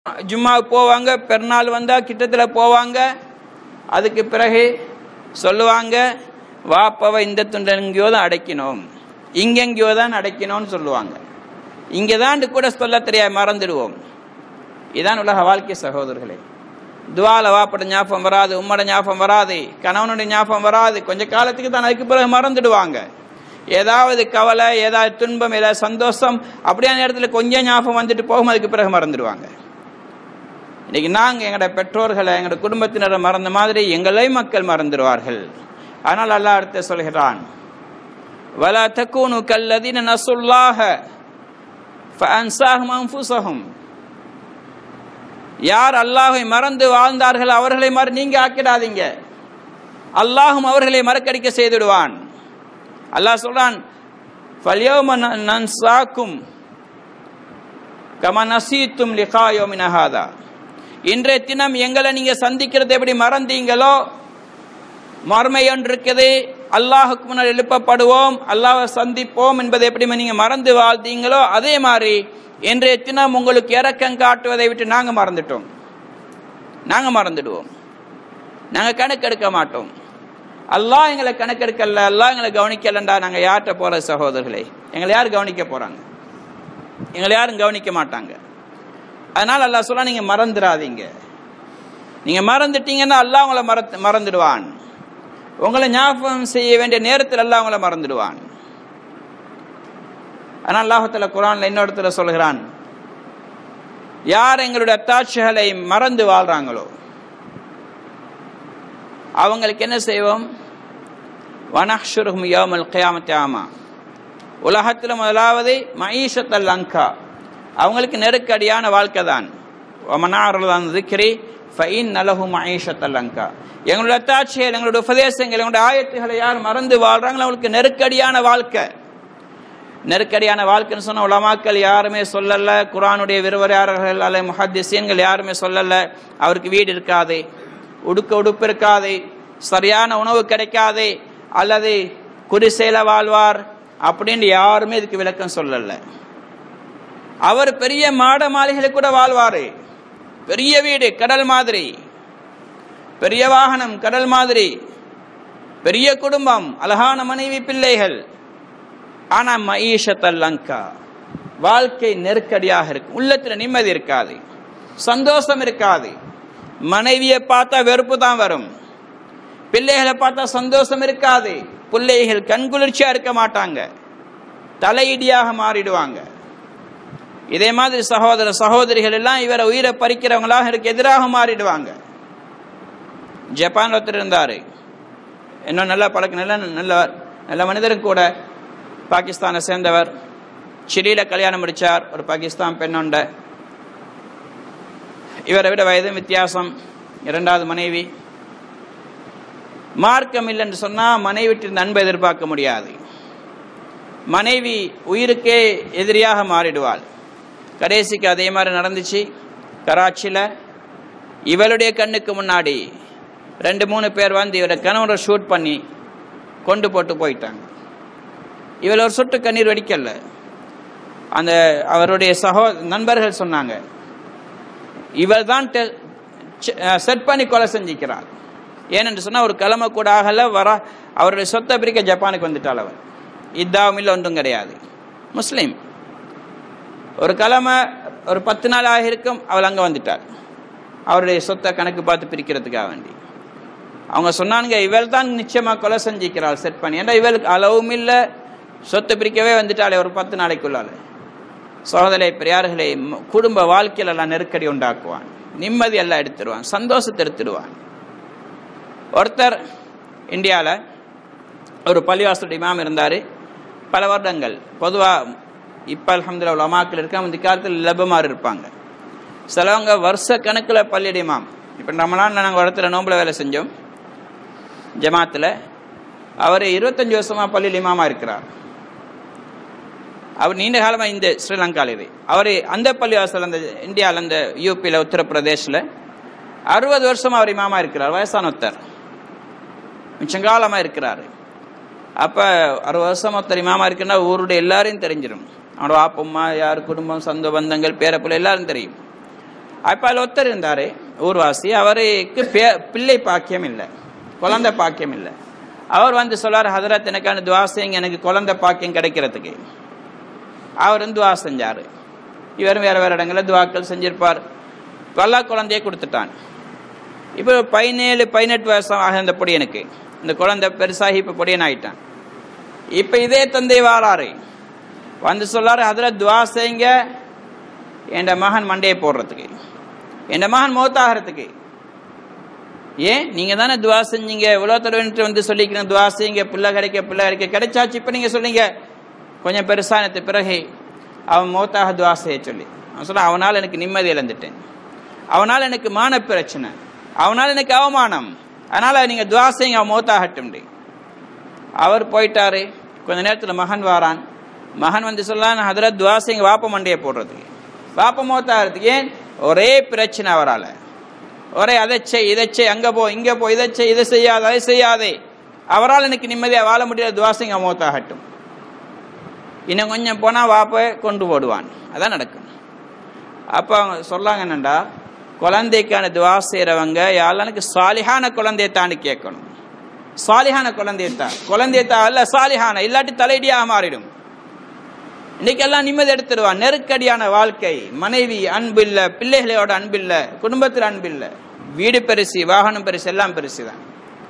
ஜும்மாவுக்கு போவாங்க, பெருநாள் வந்தால் கிட்டத்தில் போவாங்க. அதுக்கு பிறகு சொல்லுவாங்க, வாப்பாவை இந்த துண்டை எங்கேயோ தான் அடைக்கணும், இங்கெங்கேயோ தான் அடைக்கணும்னு சொல்லுவாங்க. இங்கே தான் கூட சொல்ல தெரியாது, மறந்துடுவோம். இதுதான் உலக வாழ்க்கை சகோதரர்களே. துவால வாப்பட ஞாபகம் வராது, உம்மட ஞாபகம் வராது, கணவனுடைய ஞாபகம் வராது. கொஞ்ச காலத்துக்கு தான் அதுக்கு பிறகு மறந்துடுவாங்க. ஏதாவது கவலை, ஏதாவது துன்பம், ஏதாவது சந்தோஷம், அப்படியான நேரத்தில் கொஞ்சம் ஞாபகம் வந்துட்டு போகும், அதுக்கு பிறகு மறந்துடுவாங்க. இன்னைக்கு நாங்கள் எங்களோட பெற்றோர்களை, எங்களோட குடும்பத்தினரை மறந்த மாதிரி எங்களை மக்கள் மறந்துடுவார்கள். ஆனால் அல்லாஹ் அடுத்து சொல்கிறான், வலா தக்கூனு கல்லதீன நஸுல்லாஹ ஃபஅன்ஸாஹும் அன்ஃபுஸஹும். யார் அல்லாஹை மறந்து வாழ்ந்தார்கள் அவர்களை நீங்க ஆக்கிடாதீங்க, அல்லாஹும் அவர்களை மறக்கடிக்க செய்துடுவான். அல்லாஹ் சொல்றான், ஃபல்யௌம நன்ஸாக்கும் கமா நஸீதும் லிகா யௌமின ஹாதா. இன்றைய தினம் எங்களை நீங்க சந்திக்கிறது எப்படி மறந்தீங்களோ, மறுமை ஒன்று இருக்குது, அல்லாஹுக்கு முன்னால் எழுப்பப்படுவோம், அல்லாஹை சந்திப்போம் என்பதை எப்படி நீங்க மறந்து வாழ்ந்தீங்களோ, அதே மாதிரி இன்றைய தினம் உங்களுக்கு இரக்கம் காட்டுவதை விட்டு நாங்கள் மறந்துட்டோம். நாங்கள் மறந்துடுவோம், நாங்கள் கணக்கெடுக்க மாட்டோம். அல்லாஹ் எங்களை கணக்கெடுக்கல, அல்லாஹ் எங்களை கவனிக்கலண்டா நாங்கள் யார்கிட்ட போகிற சகோதரர்களே? எங்களை யார் கவனிக்க போகிறாங்க? எங்களை யாரும் கவனிக்க மாட்டாங்க. அதனால் அல்லாஹ் சொல்ல, நீங்கள் மறந்துடாதீங்க. நீங்கள் மறந்துட்டீங்கன்னா அல்லாஹ் உங்களை மறந்துடுவான். உங்களை ஞாபகம் செய்ய வேண்டிய நேரத்தில் அல்லாஹ் உங்களை மறந்துடுவான். ஆனால் அல்லாஹ் தஆலா குர்ஆன்ல இன்னொருத்தர சொல்கிறான், யார் எங்களுடைய அத்தாட்சிகளை மறந்து வாழ்றாங்களோ அவங்களுக்கு என்ன செய்வோம்? வனஹ்ஷுருஹும் யௌமல் கியாமத்தி ஆமா. உலகத்தில் முதலாவது மஈஷத்தல் அங்கா, அவங்களுக்கு நெருக்கடியான வாழ்க்கை தான். வமனாரதான் திக்ரி ஃபஇன்ன லஹு மஈஷத்தல் அங்கா. எங்களுடைய அத்தாட்சிகள், எங்களுடைய உபதேசங்கள், எங்களுடைய ஆயத்துகளை யார் மறந்து வாழ்றாங்களோ அவங்களுக்கு நெருக்கடியான வாழ்க்கை. நெருக்கடியான வாழ்க்கைன்னு சொன்ன உலமாக்கள் யாருமே சொல்லல, குர்ஆனுடைய விரிவுரையாளர்கள் அல்ல முஹத்திஸீன்கள் யாருமே சொல்லல. அவருக்கு வீடு இருக்காது, உடுப்பு இருக்காது, சரியான உணவு கிடைக்காது, அல்லது குடிசையில வாழ்வார் அப்படின்னு யாருமே இதுக்கு விளக்கம் சொல்லல. அவர் பெரிய மாட மாளிகையில் கூட வாழ்வாரு, பெரிய வீடு கடல் மாதிரி, பெரிய வாகனம் கடல் மாதிரி, பெரிய குடும்பம், அழகான மனைவி, பிள்ளைகள். ஆனா மஈஷத்தல் லங்கா, வாழ்க்கை நெருக்கடியாக இருக்கும், உள்ளத்துல நிம்மதி இருக்காது, சந்தோஷம் இருக்காது. மனைவியை பார்த்தா வெறுப்பு தான் வரும், பிள்ளைகளை பார்த்தா சந்தோஷம் இருக்காது. பிள்ளைகள் கண்குளிர்ச்சியா இருக்க மாட்டாங்க, தலையிடியாக மாறிடுவாங்க. இதே மாதிரி சகோதர சகோதரிகள் எல்லாம் இவரை உயிரை பறிக்கிறவங்களாக இருக்கு எதிராக மாறிடுவாங்க. ஜப்பான் ஒருத்தர் இருந்தாரு, இன்னும் நல்ல பழக்கம், நல்ல மனிதரும் கூட, பாகிஸ்தானை சேர்ந்தவர். சிலியில கல்யாணம் முடிச்சார், ஒரு பாகிஸ்தான் பெண்ணொண்ட. இவரை விட வயது வித்தியாசம், இரண்டாவது மனைவி. மார்க்கம் இல்லைன்னு சொன்னா மனைவிட்டு அன்பை எதிர்பார்க்க முடியாது. மனைவி உயிருக்கே எதிரியாக மாறிடுவாள். கடைசிக்கு அதே மாதிரி நடந்துச்சு. கராச்சியில் இவளுடைய கண்ணுக்கு முன்னாடி 2-3 பேர் வந்து இவரை கணவரை ஷூட் பண்ணி கொண்டு போட்டு போயிட்டாங்க. இவள் ஒரு சொட்டு கண்ணீர் வெடிக்கல. அந்த அவருடைய நண்பர்கள் சொன்னாங்க, இவள் தான் செட் பண்ணி கொலை செஞ்சிக்கிறாள். ஏனென்று சொன்னால் ஒரு கிழமை கூட ஆகல, அவருடைய சொத்தை பிரிக்க ஜப்பானுக்கு வந்துட்டாள். அவள் இதாவும் இல்லை, ஒன்றும் கிடையாது, முஸ்லீம். ஒரு கிழமை ஒரு 10 நாள் ஆகியிருக்கும், அவள் அங்கே வந்துட்டாள் அவருடைய சொத்தை கணக்கு பார்த்து பிரிக்கிறதுக்காக வேண்டி. அவங்க சொன்னானுங்க, இவள் தான் நிச்சயமாக கொலை செஞ்சிக்கிறாள் செட் பண்ணி. ஏன்னா இவளுக்கு அளவும் இல்லை, சொத்தை பிரிக்கவே வந்துட்டாளே ஒரு 10 நாளைக்குள்ளால. சகோதரே பெரியார்களே, குடும்ப வாழ்க்கையில் எல்லாம் நெருக்கடி உண்டாக்குவான், நிம்மதி எல்லாம் எடுத்துடுவான், சந்தோஷத்தை எடுத்துடுவான். ஒருத்தர் இந்தியாவில் ஒரு பள்ளிவாசலுடைய இமாம் இருந்தார் பல வருடங்கள். பொதுவாக இப்போ அல்ஹம்துலில்லாஹ் உலமாக்கள் இருக்க, அந்த காலத்தில் லபமாறு இருப்பாங்க. சிலவங்க வருஷ கணக்கில் பள்ளியுடைய இமாம். இப்போ நம்மளால் நாங்கள் இடத்துல நோம்பில் வேலை செஞ்சோம் ஜமாத்தில். அவர் 25 வருஷமாக பள்ளியில் இமாமாக இருக்கிறார். அவர் நீண்ட காலமாக இந்த ஸ்ரீலங்காவில் அவர் அந்த பள்ளிவாசல், அந்த இந்தியாவில், அந்த யூபியில், உத்தரப்பிரதேசில் 60 வருஷமாக அவர் இமாமா இருக்கிறார். வயசான ஒருத்தர், மிச்சங்காலமாக இருக்கிறார். அப்போ 60 வருஷம் ஒருத்தர் இமாமா இருக்குன்னா ஊருடைய எல்லாரையும் தெரிஞ்சிடும். அவனோட ஆப்பம்மா யார், குடும்பம், சொந்த பந்தங்கள், பேரப்பிள்ளை எல்லாரும் தெரியும். அப்போ ஒருத்தர் இருந்தார் ஊர்வாசி, அவருக்கு பிள்ளை பாக்கியம் இல்லை, குழந்தை பாக்கியம் இல்லை. அவர் வந்து சொல்லார், ஹதரத் எனக்கான துவா செய்யுங்க, எனக்கு குழந்தை பாக்கியம் கிடைக்கிறதுக்கு. அவர் துவா செஞ்சார். இவரும் வேறு வேறு இடங்களில் துவாக்கள் செஞ்சிருப்பார். அல்லாஹ் குழந்தையை கொடுத்துட்டான். இப்போ 17-18 வருஷம் ஆக இந்த பொடியனுக்கு, இந்த குழந்தை பெருசாகி இப்போ பொடியன் ஆகிட்டான். இப்போ இதே தந்தை வாராரு, வந்து சொல்லாரு, ஹதரத் துவா செய்யுங்க என் மகன் மண்டையை போடுறதுக்கு, என் மகன் மௌத்தாகிறதுக்கு. ஏன் நீங்கள் தானே துவா செஞ்சீங்க, இவ்வளோ தடவை வந்து சொல்லிக்கிறேன் துவா செய்யுங்க, பிள்ளை கிடைக்க கிடைச்சாச்சு. இப்போ நீங்கள் சொல்லிங்க கொஞ்சம் பெருசானது பிறகு அவன் மௌத்தாக துவா செய்ய சொல்லி. அவன் சொல்ல, அவனால் எனக்கு நிம்மதி இழந்துட்டேன், அவனால் எனக்கு மான பிரச்சனை, அவனால் எனக்கு அவமானம், அதனால் நீங்கள் துவா செய்யுங்க அவன் மௌத்தாகட்டும். அவர் போயிட்டாரு. கொஞ்ச நேரத்தில் மகன் வாரான். மகன் வந்து சொல்லான், ஹதரத் துவா செய்யுங்க வாப்ப மண்டையை போடுறதுக்கு, வாப்ப மௌத்தாகிறதுக்கு. ஏன்? ஒரே பிரச்சனை அவரால், ஒரே அதை செய் இதை செய், அங்கே போ இங்கே போ, இதை செய் இதை செய்யாத அதை செய்யாதே, அவரால் எனக்கு நிம்மதியாக வாழ முடியாது, துவா செய்யுங்க மௌத்தாகட்டும். இன்னும் கொஞ்சம் போனால் வாப்பை கொண்டு போடுவான். அதான் நடக்கும். அப்போ அவங்க சொல்லாங்க, என்னண்டா குழந்தைக்கான துவா செய்கிறவங்க யாரெல்லாம் எனக்கு சாலிஹான குழந்தையத்தான்னு கேட்கணும். சாலிஹான குழந்தையத்தா அல்ல சாலிஹான, இல்லாட்டி தலையடியாக மாறிடும். இன்னைக்கு எல்லாம் நிம்மதி எடுத்துடுவான். நெருக்கடியான வாழ்க்கை, மனைவி அன்பு இல்லை, பிள்ளைகளோட அன்பு இல்லை, குடும்பத்தில் அன்பு இல்லை, வீடு பெருசு, வாகனம் பெருசு, எல்லாம் பெருசு தான்.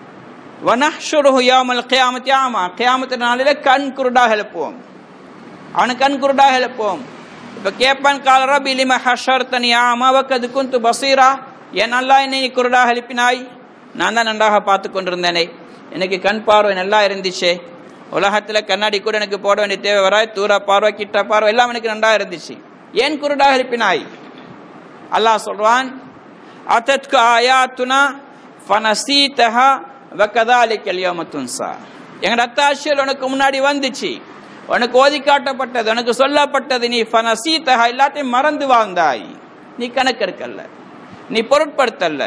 வனஹ்ஷுருஹு யௌமல் கியாமத்தி ஆமா, கியாமத்து நாளில் கண் குருடாக எழுப்புவோம், அவனுக்கு கண் குருடாக எழுப்புவோம். இப்போ கேட்பான், கால ரப்பி லிம ஹஷர்தனி ஆமா வக்கது குந்து பசீரா, என் நல்லா என்னை குருடாக எழுப்பினாய், நான் தான் நன்றாக பார்த்து கொண்டிருந்தேனே, எனக்கு கண் பார்வை நல்லா இருந்துச்சு, உலகத்தில் கண்ணாடி கூட எனக்கு போட வேண்டிய தேவை வராய், தூர பார்வை கிட்ட பார்வை எல்லாம் எனக்கு நன்றாக இருந்துச்சு, ஏன் குருடாக எழுப்பினாய்? அல்லாஹ் சொல்வான், அத்தத்கு ஆயாத்துனா ஃபனசீதஹா வகதாலிகல் யௌம துன்ஸா, எங்கட அத்தாட்சிகள் உனக்கு முன்னாடி வந்துச்சு, உனக்கு ஓதி காட்டப்பட்டது, உனக்கு சொல்லப்பட்டது, நீ ஃபனசீதஹா எல்லாத்தையும் மறந்து வாழ்ந்தாய், நீ கணக்கெடுக்கல்ல, நீ பொருட்படுத்தல்ல,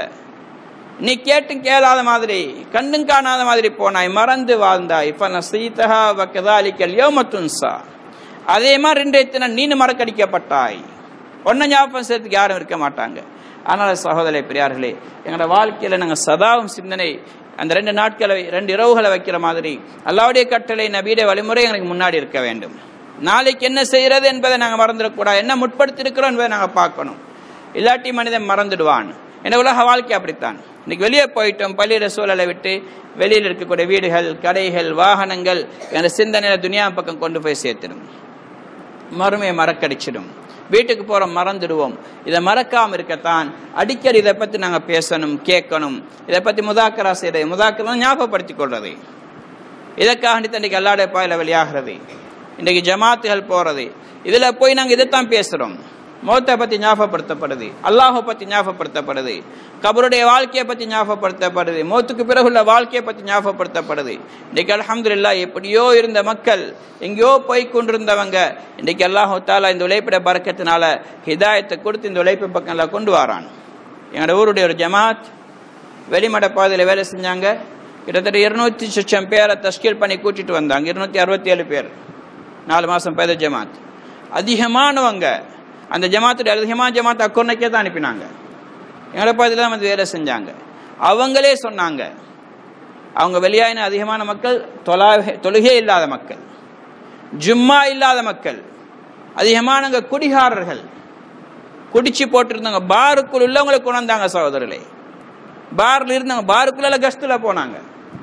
நீ கேட்டும் கேளாத மாதிரி கண்ணும் காணாத மாதிரி போனாய், மறந்து வாழ்ந்தாய். ஃபனசீதஹா வகதாலிகல் யௌம துன்ஸா, அதே மாதிரி இன்றைய தினம் நீ மறக்கடிக்கப்பட்டாய். ஒன்ன ஞாபகம் செய்யறதுக்கு யாரும் இருக்க மாட்டாங்க. ஆனால் சகோதரர்களே, பெரியார்களே, எங்களோட வாழ்க்கையில் நாங்கள் சதாவும் சிந்தனை அந்த 2 நாட்களை 2 இரவுகளை வைக்கிற மாதிரி அல்லாஹ்வுடைய கட்டளை நபியுடைய வழிமுறை எனக்கு முன்னாடி இருக்க வேண்டும். நாளைக்கு என்ன செய்கிறது என்பதை நாங்கள் மறந்துடக்கூடாது, என்ன முற்படுத்தி இருக்கிறோம் என்பதை நாங்கள் பார்க்கணும். இல்லாட்டி மனிதன் மறந்துடுவான். என உலக வாழ்க்கை அப்படித்தான். இன்னைக்கு வெளியே போயிட்டோம், பள்ளியிட சூழலை விட்டு வெளியில் இருக்கக்கூடிய வீடுகள், கடைகள், வாகனங்கள் என்ற சிந்தனையில் துனியா பக்கம் கொண்டு போய் சேர்த்துடும், மறுமையை மறக்கடிச்சிடும். வீட்டுக்கு போகிற மறந்துடுவோம். இதை மறக்காமல் இருக்கத்தான் அடிக்கடி இதை பற்றி நாங்கள் பேசணும், கேட்கணும். இதை பற்றி முதாக்கரா செய்கிறது, முதாக்கரா ஞாபகப்படுத்தி கொள்வது. இதற்காக இன்றைக்கு அல்லாஹ்வுடைய பாதையில் வெளியாகிறது, இன்றைக்கு ஜமாத்துகள் போகிறது, இதில் போய் நாங்கள் இதைத்தான் பேசுகிறோம். மௌத்தை பற்றி ஞாபகப்படுத்தப்படுது, அல்லாஹை பற்றி ஞாபகப்படுத்தப்படுது, கபருடைய வாழ்க்கையை பற்றி ஞாபகப்படுத்தப்படுது, மௌத்துக்கு பிறகுள்ள வாழ்க்கையை பற்றி ஞாபகப்படுத்தப்படுது. இன்றைக்கு அல்ஹம்துலில்லாஹ் எப்படியோ இருந்த மக்கள், எங்கேயோ போய் கொண்டிருந்தவங்க, இன்றைக்கு அல்லாஹ் தஆலா இந்த உழைப்புடைய பரக்கத்தினால ஹிதாயத்தை கொடுத்து இந்த உழைப்பு பக்கம் கொண்டு வரான். எங்களோட ஊருடைய ஒரு ஜமாத் வெளிமட பாதையில் வேலை செஞ்சாங்க. கிட்டத்தட்ட 200 லட்சம் பேரை தஸ்கீல் பண்ணி கூட்டிட்டு வந்தாங்க. 267 பேர் 4 மாதம் பேத ஜமாத். அதிகமானவங்க அந்த ஜமாத்துடைய அதிகமான ஜமாத் அக்கொன்னைக்கே தான் அனுப்பினாங்க. எங்களோட பாதையில் தான் வந்து வேலை செஞ்சாங்க. அவங்களே சொன்னாங்க, அவங்க வெளியாயின அதிகமான மக்கள் தொழுகை இல்லாத மக்கள், ஜும்மா இல்லாத மக்கள், அதிகமானவங்க குடிகாரர்கள், குடிச்சு போட்டிருந்தாங்க. பாருக்குள் உள்ளவங்களை கொண்டு வந்தாங்க சகோதரர்களே. பார்ல இருந்தாங்க, பாருக்குள்ள கஸ்துல போனாங்க.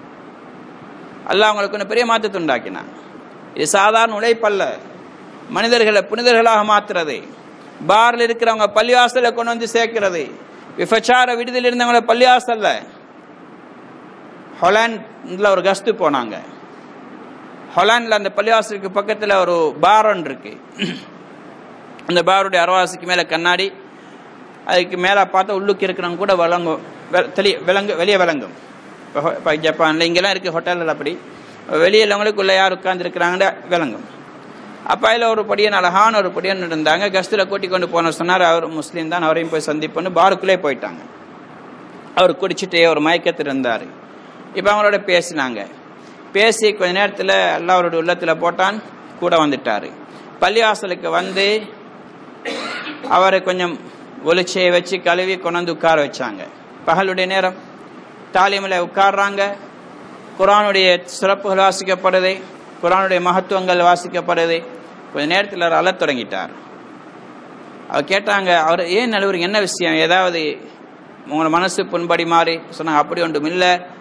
அல்லாஹ் அவங்களுக்கு ஒன்று பெரிய மாற்றத்தை உண்டாக்கினாங்க. இது சாதாரண உழைப்பல்ல, மனிதர்களை புனிதர்களாக மாற்றுறது. பார்ல இருக்கிறவங்க பள்ளிவாசலை கொண்டு வந்து சேர்க்கிறது. விபச்சார விடுதல் இருந்தவங்கள பள்ளிவாசல்ல. ஹொலாண்டில் ஒரு கஸ்து போனாங்க. ஹொலாண்டில் அந்த பள்ளிவாசலுக்கு பக்கத்தில் ஒரு பார் ஒன்று இருக்கு. அந்த பாருடைய அரவாசிக்கு மேலே கண்ணாடி, அதுக்கு மேலே பார்த்தா உள்ளுக்கு இருக்கிறவங்க கூட விளங்கும், வெளியே விளங்கும். இப்போ ஜப்பானில் இங்கெல்லாம் இருக்குது ஹோட்டலில், அப்படி வெளியிலவங்களுக்கு உள்ள யார் உட்காந்துருக்கிறாங்கன்னு விளங்கும். அப்போ அதில் ஒரு படியன், அழகான ஒரு படியன் இருந்தாங்க. கஸ்தில் கூட்டி கொண்டு போன சொன்னார், அவர் முஸ்லீம் தான், அவரையும் போய் சந்திப்போன்னு பாருக்குள்ளே போயிட்டாங்க. அவர் குடிச்சிட்டே ஒரு மயக்கத்தில் இருந்தார். இப்போ அவங்களோட பேசினாங்க. பேசி கொஞ்ச நேரத்தில் எல்லாம் அவருடைய உள்ளத்தில் போட்டான், கூட வந்துட்டார். பள்ளிவாசலுக்கு வந்து அவரை கொஞ்சம் ஒளிச்சையை வச்சு கழுவி கொண்டாந்து உட்கார வச்சாங்க. பகலுடைய நேரம் தாலீமில் உட்கார்றாங்க. குர்ஆனுடைய சிறப்புகள் வாசிக்கப்படுது, குர்ஆனுடைய மகத்துவங்கள் வாசிக்கப்படுது. கொஞ்ச நேரத்தில் அவர் அழத் தொடங்கிட்டார். அவர் கேட்டாங்க, அவர் ஏன் அழுவுறீங்க, என்ன விஷயம், ஏதாவது உங்களோட மனசு புண்படி மாறி சொன்னாங்க. அப்படி ஒன்றும் இல்லை,